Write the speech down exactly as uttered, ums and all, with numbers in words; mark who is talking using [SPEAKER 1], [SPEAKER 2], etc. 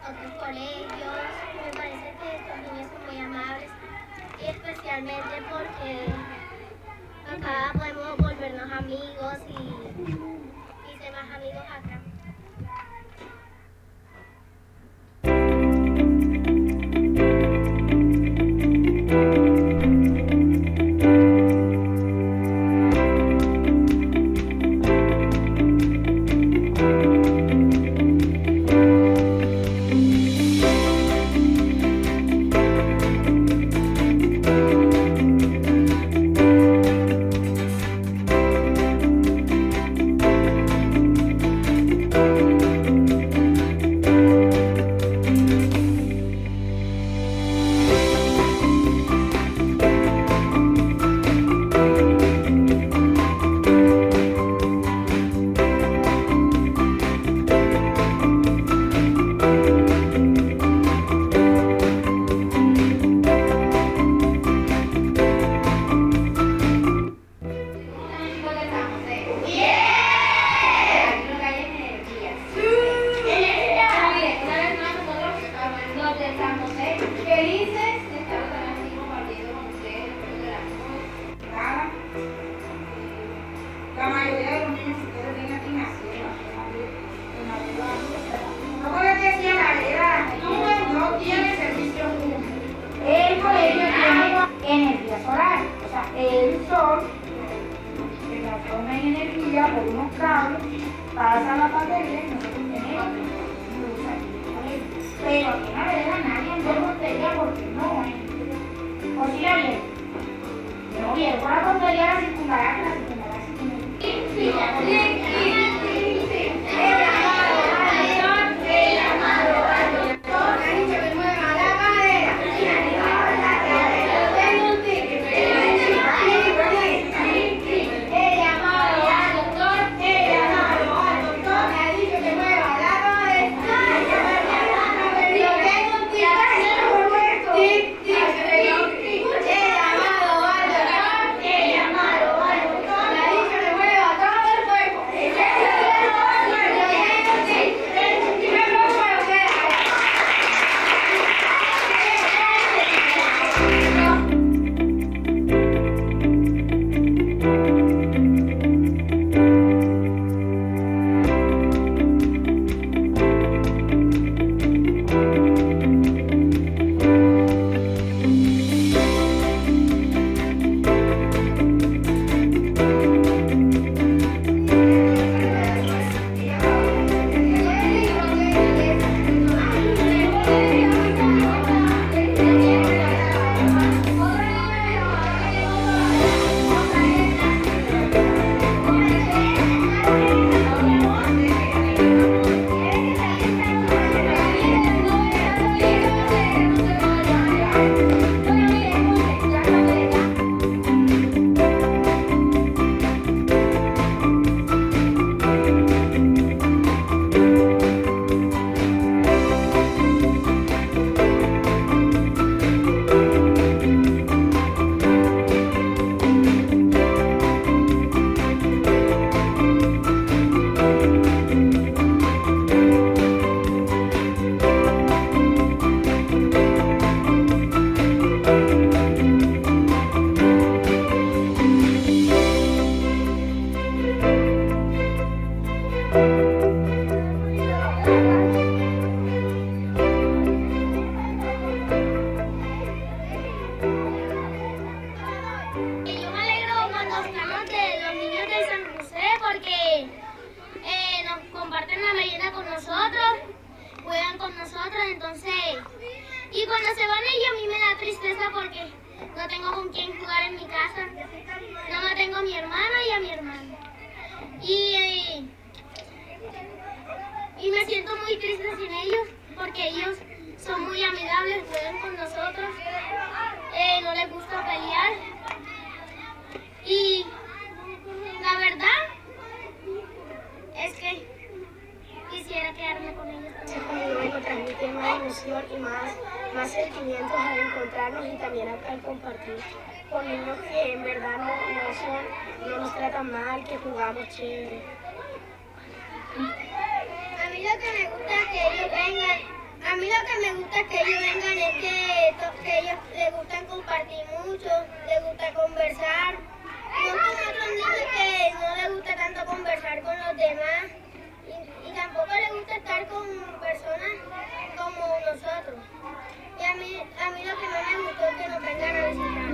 [SPEAKER 1] otros colegios. Me parece que estos niños son muy amables y especialmente porque acá podemos volvernos amigos y, y ser más amigos acá.
[SPEAKER 2] La mayoría de los niños que ustedes ven aquí nacieron en la ciudad. No puede decir la edad, no tiene servicio público. El colegio tiene energía solar, o sea, el sol se transforma en energía por unos cables, pasa a la batería y nosotros tenemos luz aquí en el colegio. Pero aquí en la vereda nadie anda en botella porque no es. ¿O sí la vieron? No vieron por la tontería la circunvalar, la circunvalar sí tiene. Sí, sí, sí, sí. El llamado al doctor, el llamado al doctor. Ha dicho que mueva la cadera. Y ha llevado la cadera. Tengo un tigre. El llamado al doctor, el llamado al doctor. Me ha dicho que mueva la cabeza. Yo tengo un tigre. Tic, tic, tic. El llamado al doctor, el llamado al doctor. Me ha dicho que mueva todo el cuerpo. Yo tengo un tigre. Me lo puedo quedar.
[SPEAKER 1] Y yo me alegro cuando estamos de los niños de San José porque eh, nos comparten la merienda con nosotros, juegan con nosotros, entonces, y cuando se van ellos a mí me da tristeza porque no tengo con quién jugar en mi casa, no me tengo a mi hermana y a mi hermano. Y, eh, y me siento muy triste sin ellos porque ellos son muy amigables, juegan con nosotros, eh, no les gusta pelear. Y la verdad es que quisiera quedarme con ellos.
[SPEAKER 3] Ese conmigo nos transmite más emoción y más, más sentimientos al encontrarnos y también al, al compartir con niños que en verdad no, no, son, no nos tratan mal, que jugamos chévere.
[SPEAKER 1] A mí lo que me gusta es que ellos vengan, a mí que ellos vengan es que, que ellos les gustan compartir mucho, les gusta conversar. No como otros niños que no les gusta tanto conversar con los demás y, y tampoco les gusta estar con personas como nosotros. Y a mí, a mí lo que más me gustó es que nos vengan a visitar.